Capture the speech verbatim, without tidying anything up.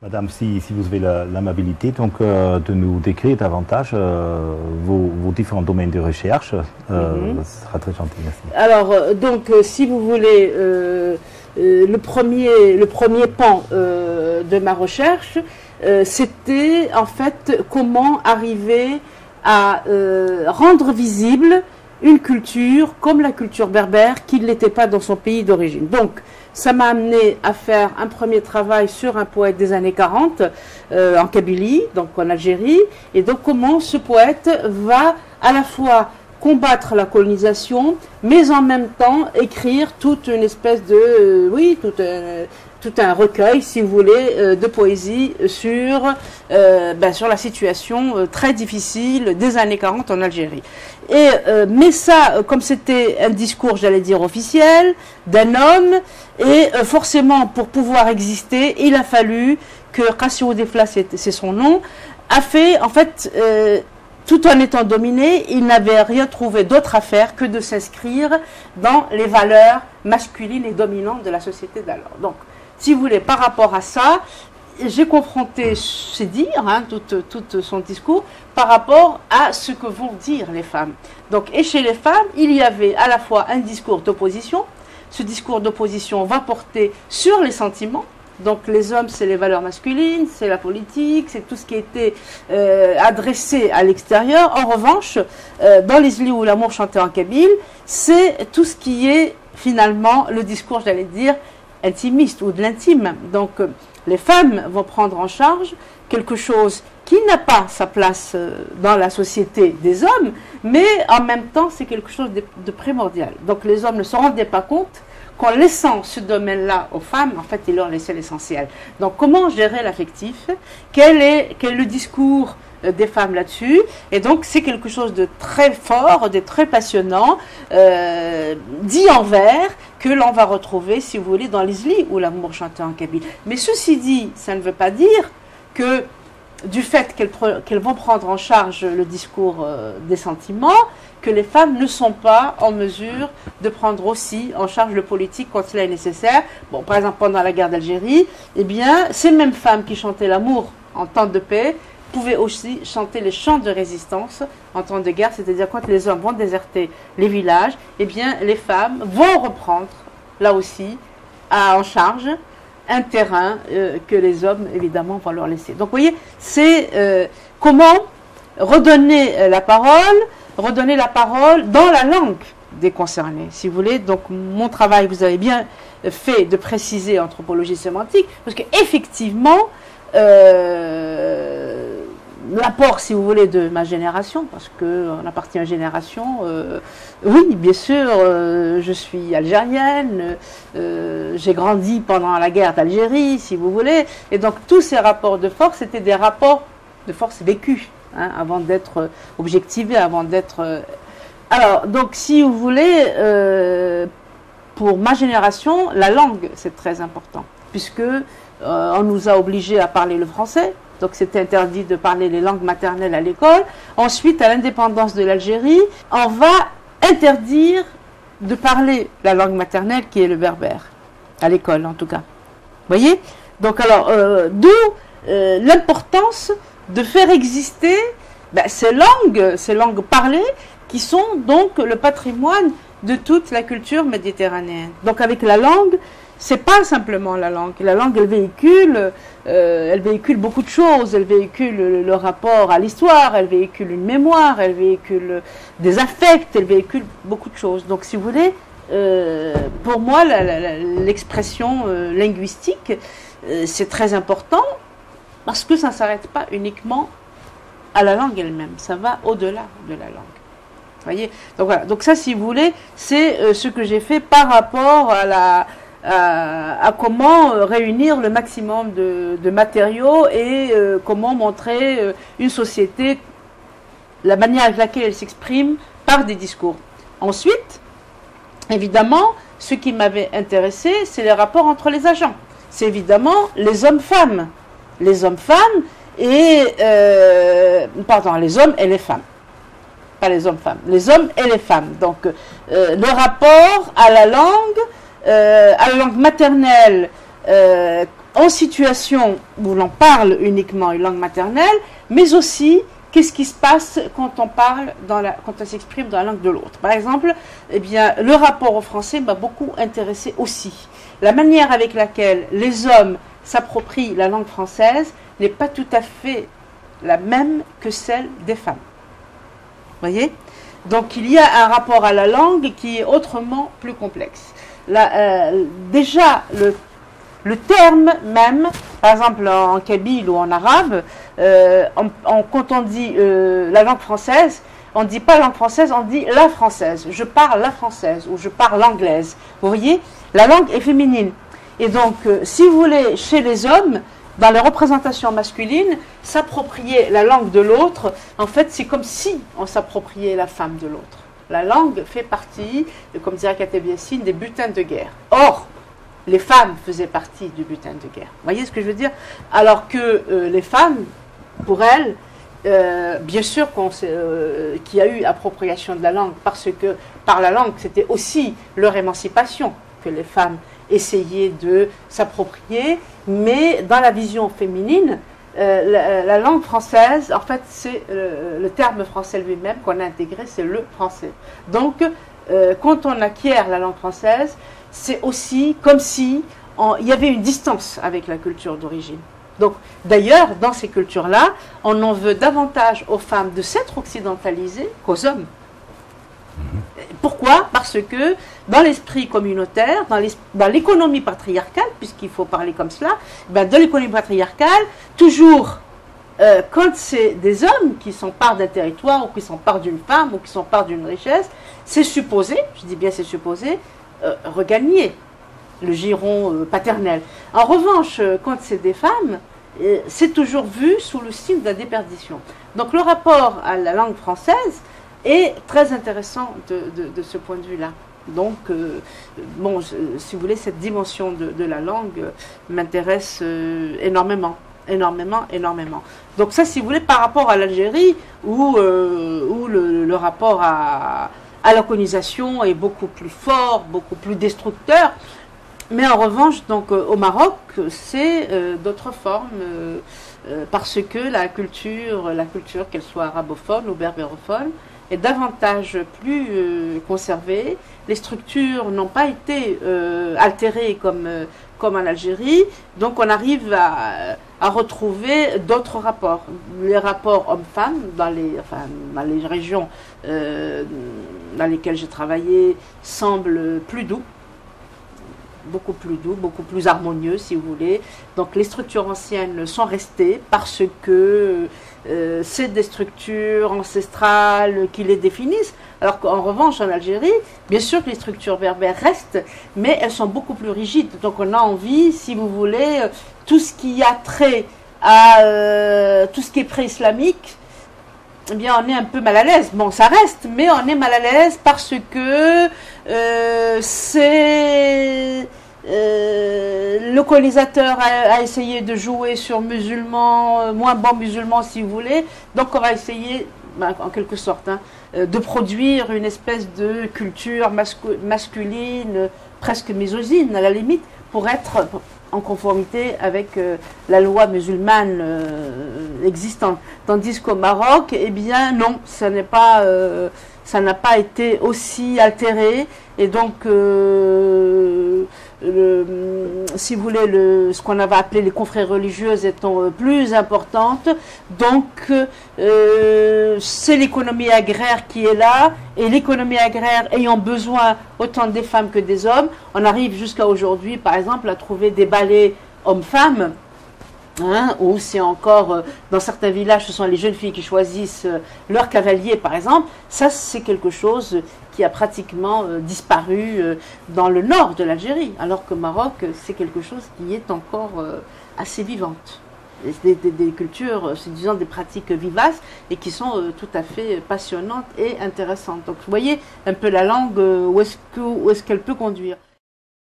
Madame, si, si vous avez l'amabilité donc euh, de nous décrire davantage euh, vos, vos différents domaines de recherche, euh, mm-hmm. ce sera très gentil, merci. Alors, euh, donc, euh, si vous voulez, euh, euh, le, premier, le premier pan euh, de ma recherche, euh, c'était en fait comment arriver à euh, rendre visible une culture comme la culture berbère qui ne l'était pas dans son pays d'origine. Donc, ça m'a amené à faire un premier travail sur un poète des années quarante euh, en Kabylie, donc en Algérie, et donc comment ce poète va à la fois combattre la colonisation, mais en même temps écrire toute une espèce de, euh, oui, tout un, tout un recueil, si vous voulez, euh, de poésie sur, euh, ben, sur la situation euh, très difficile des années quarante en Algérie. Et, euh, mais ça, euh, comme c'était un discours, j'allais dire, officiel, d'un homme, et euh, forcément, pour pouvoir exister, il a fallu que Qassio Defla, c'est son nom, a fait, en fait, euh, tout en étant dominé, il n'avait rien trouvé d'autre à faire que de s'inscrire dans les valeurs masculines et dominantes de la société d'alors. Donc, si vous voulez, par rapport à ça, j'ai confronté ses dires, hein, tout, tout son discours, par rapport à ce que vont dire les femmes. Donc, et chez les femmes, il y avait à la fois un discours d'opposition. Ce discours d'opposition va porter sur les sentiments. Donc les hommes, c'est les valeurs masculines, c'est la politique, c'est tout ce qui était euh, adressé à l'extérieur. En revanche, euh, dans les îles où l'amour chantait en kabyle, c'est tout ce qui est finalement le discours, j'allais dire, intimiste ou de l'intime. Donc euh, les femmes vont prendre en charge quelque chose qui n'a pas sa place euh, dans la société des hommes, mais en même temps, c'est quelque chose de, de primordial. Donc les hommes ne se rendaient pas compte qu'en laissant ce domaine-là aux femmes, en fait, ils leur laissaient l'essentiel. Donc, comment gérer l'affectif? Quel est, quel est le discours euh, des femmes là-dessus? Et donc, c'est quelque chose de très fort, de très passionnant, euh, dit en vers, que l'on va retrouver, si vous voulez, dans les lits où l'amour chantait en kabyle. Mais ceci dit, ça ne veut pas dire que du fait qu'elles qu'elles vont prendre en charge le discours euh, des sentiments, que les femmes ne sont pas en mesure de prendre aussi en charge le politique quand cela est nécessaire. Bon, par exemple, pendant la guerre d'Algérie, eh bien, ces mêmes femmes qui chantaient l'amour en temps de paix pouvaient aussi chanter les chants de résistance en temps de guerre, c'est-à-dire quand les hommes vont déserter les villages, eh bien, les femmes vont reprendre, là aussi, à, en charge un terrain euh, que les hommes, évidemment, vont leur laisser. Donc, vous voyez, c'est euh, comment redonner euh, la parole, redonner la parole dans la langue des concernés, si vous voulez. Donc, mon travail, vous avez bien fait de préciser anthropologie sémantique, parce qu'effectivement, euh, l'apport, si vous voulez, de ma génération, parce qu'on appartient à une génération, euh, oui, bien sûr, euh, je suis algérienne, euh, j'ai grandi pendant la guerre d'Algérie, si vous voulez, et donc tous ces rapports de force étaient des rapports de force vécus, hein, avant d'être objectivés, avant d'être... Euh... Alors, donc, si vous voulez, euh, pour ma génération, la langue, c'est très important, puisque euh, on nous a obligés à parler le français. Donc c'était interdit de parler les langues maternelles à l'école. Ensuite, à l'indépendance de l'Algérie, on va interdire de parler la langue maternelle qui est le berbère, à l'école en tout cas. Vous voyez? Donc alors, euh, d'où euh, l'importance de faire exister ben, ces langues, ces langues parlées, qui sont donc le patrimoine de toute la culture méditerranéenne. Donc avec la langue, c'est pas simplement la langue. La langue, elle véhicule, euh, elle véhicule beaucoup de choses. Elle véhicule le, le rapport à l'histoire, elle véhicule une mémoire, elle véhicule des affects, elle véhicule beaucoup de choses. Donc, si vous voulez, euh, pour moi, l'expression euh, linguistique, euh, c'est très important parce que ça ne s'arrête pas uniquement à la langue elle-même. Ça va au-delà de la langue. Voyez. Donc voilà. Donc ça, si vous voulez, c'est euh, ce que j'ai fait par rapport à la À, à comment euh, réunir le maximum de, de matériaux et euh, comment montrer euh, une société, la manière avec laquelle elle s'exprime par des discours. Ensuite, évidemment, ce qui m'avait intéressé, c'est les rapports entre les agents. C'est évidemment les hommes-femmes. Les hommes-femmes et... Euh, pardon, les hommes et les femmes. Pas les hommes-femmes. Les hommes et les femmes. Donc, euh, le rapport à la langue... Euh, à la langue maternelle, euh, en situation où l'on parle uniquement une langue maternelle, mais aussi qu'est-ce qui se passe quand on parle, dans la, quand on s'exprime dans la langue de l'autre. Par exemple, eh bien, le rapport au français m'a beaucoup intéressé aussi. La manière avec laquelle les hommes s'approprient la langue française n'est pas tout à fait la même que celle des femmes. Vous voyez? Donc il y a un rapport à la langue qui est autrement plus complexe. La, euh, déjà, le, le terme même, par exemple en kabyle ou en arabe, euh, on, on, quand on dit euh, la langue française, on ne dit pas langue française, on dit la française. Je parle la française ou je parle l'anglaise. Vous voyez? La langue est féminine. Et donc, euh, si vous voulez, chez les hommes, dans les représentations masculines, s'approprier la langue de l'autre, en fait, c'est comme si on s'appropriait la femme de l'autre. La langue fait partie, comme dirait Kateb Yassine, des butins de guerre. Or, les femmes faisaient partie du butin de guerre. Vous voyez ce que je veux dire? Alors que euh, les femmes, pour elles, euh, bien sûr qu'on euh, qu'il y a eu appropriation de la langue, parce que par la langue, c'était aussi leur émancipation que les femmes essayaient de s'approprier, mais dans la vision féminine, euh, la, la langue française, en fait, c'est euh, le terme français lui-même qu'on a intégré, c'est le français. Donc, euh, quand on acquiert la langue française, c'est aussi comme si on, il y avait une distance avec la culture d'origine. Donc, d'ailleurs, dans ces cultures-là, on en veut davantage aux femmes de s'être occidentalisées qu'aux hommes. Pourquoi? Parce que dans l'esprit communautaire, dans l'économie patriarcale, puisqu'il faut parler comme cela, ben dans l'économie patriarcale, toujours, euh, quand c'est des hommes qui s'emparent d'un territoire, ou qui s'emparent d'une femme, ou qui s'emparent d'une richesse, c'est supposé, je dis bien c'est supposé, euh, regagner le giron euh, paternel. En revanche, euh, quand c'est des femmes, euh, c'est toujours vu sous le signe de la déperdition. Donc le rapport à la langue française est très intéressant de, de, de ce point de vue-là. Donc, euh, bon, je, si vous voulez, cette dimension de, de la langue euh, m'intéresse euh, énormément, énormément, énormément. Donc ça, si vous voulez, par rapport à l'Algérie, où, euh, où le, le rapport à, à la colonisation est beaucoup plus fort, beaucoup plus destructeur. Mais en revanche, donc, euh, au Maroc, c'est euh, d'autres formes, euh, euh, parce que la culture, la culture, qu'elle soit arabophone ou berbérophone, est davantage plus euh, conservée. Les structures n'ont pas été euh, altérées comme, euh, comme en Algérie, donc on arrive à, à retrouver d'autres rapports. Les rapports hommes-femmes dans les, enfin, dans les régions euh, dans lesquelles j'ai travaillé semblent plus doux, beaucoup plus doux, beaucoup plus harmonieux si vous voulez. Donc les structures anciennes sont restées parce que euh, c'est des structures ancestrales qui les définissent. Alors qu'en revanche en Algérie, bien sûr que les structures berbères restent, mais elles sont beaucoup plus rigides. Donc on a envie, si vous voulez, tout ce qui a trait à euh, tout ce qui est pré-islamique, eh bien on est un peu mal à l'aise. Bon, ça reste, mais on est mal à l'aise parce que euh, c'est... Euh, le colonisateur a, a essayé de jouer sur musulmans, euh, moins bons musulmans si vous voulez, donc on va essayer, ben, en quelque sorte, hein, euh, de produire une espèce de culture mascu masculine, euh, presque misogyne à la limite, pour être en conformité avec euh, la loi musulmane euh, existante. Tandis qu'au Maroc, eh bien non, ça n'est pas... Euh, ça n'a pas été aussi altéré, et donc, euh, le, si vous voulez, le, ce qu'on avait appelé les confrères religieuses étant plus importantes, donc euh, c'est l'économie agraire qui est là, et l'économie agraire ayant besoin autant des femmes que des hommes, on arrive jusqu'à aujourd'hui, par exemple, à trouver des ballets hommes-femmes, Hein, ou c'est encore, euh, dans certains villages, ce sont les jeunes filles qui choisissent euh, leur cavalier, par exemple. Ça, c'est quelque chose qui a pratiquement euh, disparu euh, dans le nord de l'Algérie, alors qu'au Maroc, c'est quelque chose qui est encore euh, assez vivante. Des, des, des cultures, c'est disons des pratiques vivaces et qui sont euh, tout à fait passionnantes et intéressantes. Donc, vous voyez un peu la langue, euh, où est-ce que, où est-ce qu'elle peut conduire.